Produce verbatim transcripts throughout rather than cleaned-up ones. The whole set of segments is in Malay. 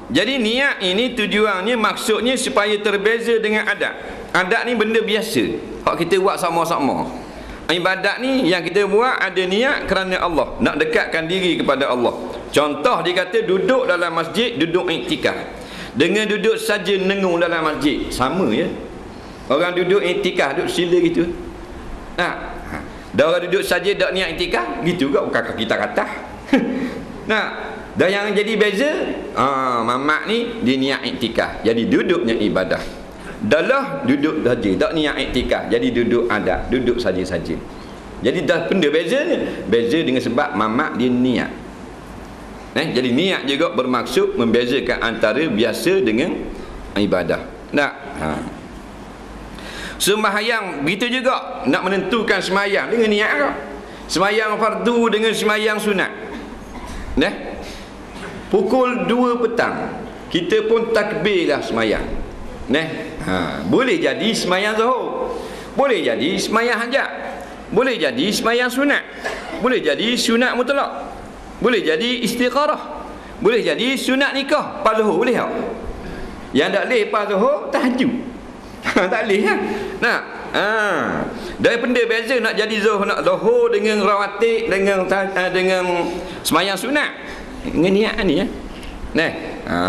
Jadi niat ini tujuannya, maksudnya supaya terbeza dengan adat. Adat ni benda biasa, hak kita buat sama-sama. Ibadat ni yang kita buat ada niat kerana Allah, nak dekatkan diri kepada Allah. Contoh dia kata duduk dalam masjid, duduk iktikaf. Dengan duduk saja nengung dalam masjid sama ya. Orang duduk iktikaf duduk sila gitu. Nah, dah orang duduk saja dak niat iktikaf, gitu juga bukan kita kata. Nah, dah yang jadi beza, ah, mamak ni dia niat iktikaf, jadi duduknya ibadah. Dalah duduk saja, tak niat iktikaf, jadi duduk adat, duduk saja-saja. Jadi dah benda bezanya, beza dengan sebab mamak dia niat. Eh, jadi niat juga bermaksud membezakan antara biasa dengan ibadah. Nak, ha. Sembahyang begitu juga, nak menentukan sembahyang dengan niat kau. Sembahyang fardu dengan sembahyang sunat. Nah, pukul dua petang kita pun takbirlah sembahyang. Nah, ha, boleh jadi sembahyang zuhur, boleh jadi sembahyang hajat, boleh jadi sembahyang sunat, boleh jadi sunat mutlak, boleh jadi istikharah, boleh jadi sunat nikah. Pas zuhur boleh tak? Yang tak boleh pas zuhur tahajud. Tak boleh kan? Nah, ha, dari benda beza nak jadi zuhur, nak zuhur dengan rawatib, dengan uh, dengan sembahyang sunat, dengan niat ni ya. Nah, ha.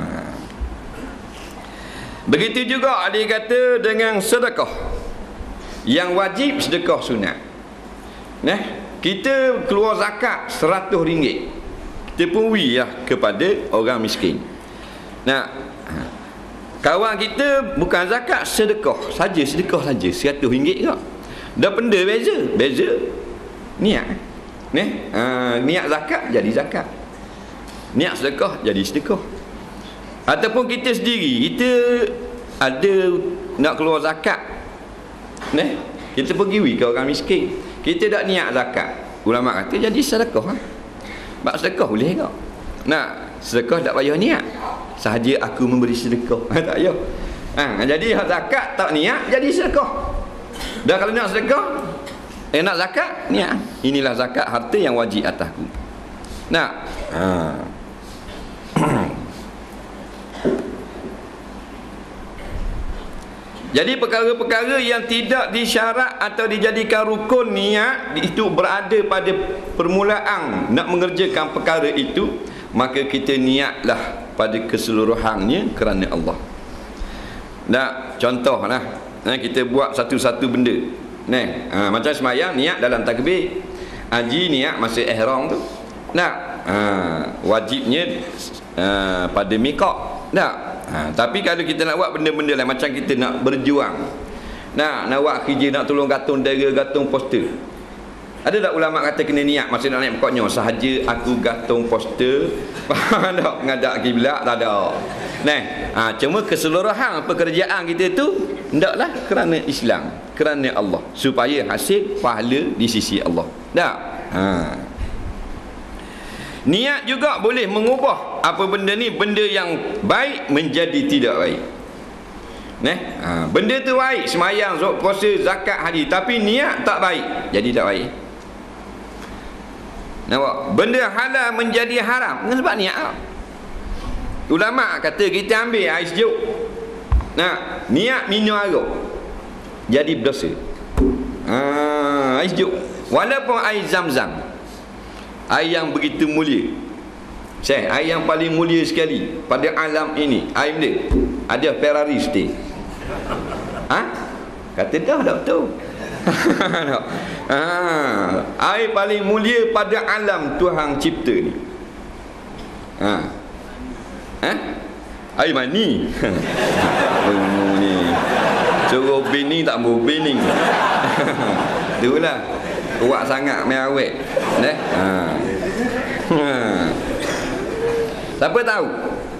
Begitu juga dia kata dengan sedekah. Yang wajib sedekah sunat. Nah, kita keluar zakat seratus ringgit, kita pun wiyah kepada orang miskin. Nah, kawan kita bukan zakat, sedekah saja, sedekah saja seratus ringgit ke. Dah benda beza, beza niat. Nah, ha, niat zakat jadi zakat, niat sedekah jadi sedekah. Ataupun kita sendiri, kita ada nak keluar zakat, nah, kita pergi ke orang miskin, kita tak niat zakat, ulama kata jadi sedekah. Bak sedekah boleh ke? Nah, sedekah tak payah niat, sahaja aku memberi sedekah. Tak payah. Ha, jadi zakat tak niat jadi sedekah. Dah kalau nak sedekah, eh nak zakat niat. Inilah zakat harta yang wajib atasku. Nah, ha. Jadi perkara-perkara yang tidak disyarat atau dijadikan rukun niat itu berada pada permulaan nak mengerjakan perkara itu, maka kita niatlah pada keseluruhannya kerana Allah. Nah, contohlah, nah, kita buat satu-satu benda. Nah, ha, macam semayang niat dalam takbir, haji niat masa ihram tu. Nah, ha, wajibnya ha, pada miqat. Nah, ha, tapi kalau kita nak buat benda-benda lain, macam kita nak berjuang, nah, nak buat kerja, nak tolong gantung dera, gantung poster, ada tak ulama kata kena niat masa nak naik pokoknya sahaja aku gantung poster? Faham tak? Ngadak kiblat tak ada. Nah, ha, cuma keseluruhan pekerjaan kita tu hendaklah kerana Islam, kerana Allah, supaya hasil pahala di sisi Allah. Tak? Ha. Niat juga boleh mengubah apa benda ni, benda yang baik menjadi tidak baik. Nah, ha, benda tu baik, semayang, puasa, zakat, haji, tapi niat tak baik, jadi tak baik. Nampak? Benda halal menjadi haram dengan sebab niat. Ulama kata kita ambil air sejuk, nah, niat minum air jadi berdosa. Ha, air sejuk, walaupun air Zam-Zam, air yang begitu mulia, saya air yang paling mulia sekali pada alam ini, air dia ada Ferrari stay. Ha? Kata dah tak betul. Ha, air paling mulia pada alam Tuhan cipta ni. Ha. Ha? Air mani. Oh, ni suruh bini tak mau bini. Itulah kuat sangat main awet. Nah. Ha. Ha. Siapa tahu?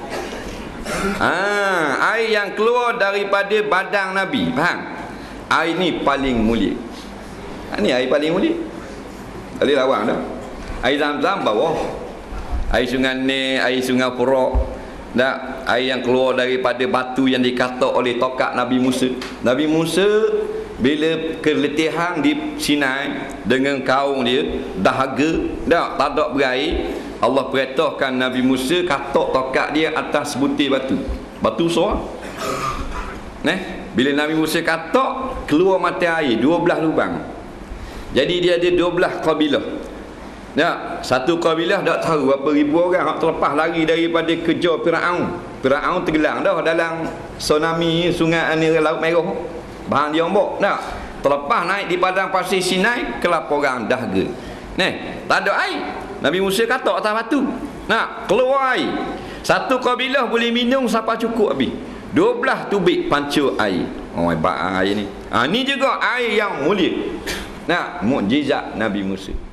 Ah, air yang keluar daripada badan Nabi, faham? Air ni paling mulia. Ha, ni air paling mulia. Kali lawang dah. Air Zam-Zam bawah. Air sungai ni, air sungai Furak. Dah, air yang keluar daripada batu yang dikatak oleh tokak Nabi Musa. Nabi Musa bila keletihan di Sinai dengan kaum dia, dahaga, dah tak ada berair, Allah perintahkan Nabi Musa katok tokak dia atas butir batu. Batu besar. Neh, bila Nabi Musa katok, keluar mata air dua belas lubang. Jadi dia ada dua belas kabilah. Ya, satu kabilah tak tahu berapa ribu orang hak terlepas lari daripada kejar Firaun. Firaun tenggelam dah dalam tsunami sungai ni Laut Merah. Bahan dia ombak. Nah, terlepas naik di padang pasir Sinai, kelaparan dahaga. Neh, tak ada air. Nabi Musa katok atas batu. Nah, keluar air. Satu kabilah boleh minum sampai cukup habis. dua belas tubik panca air. Oh, hebat air ni. Ha, ni juga air yang mulia. Nah, mukjizat Nabi Musa.